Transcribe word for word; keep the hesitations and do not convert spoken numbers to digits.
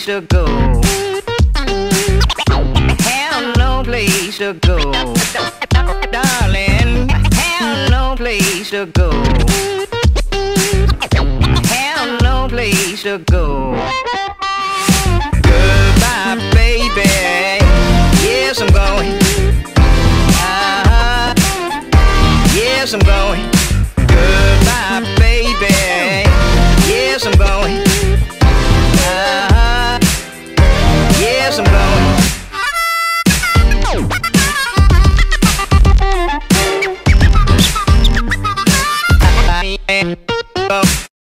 place to go. Have no place to go. Darling, have no place to go. Have no place to go. Goodbye, baby. Yes, I'm going. Uh-huh. Yes, I'm going.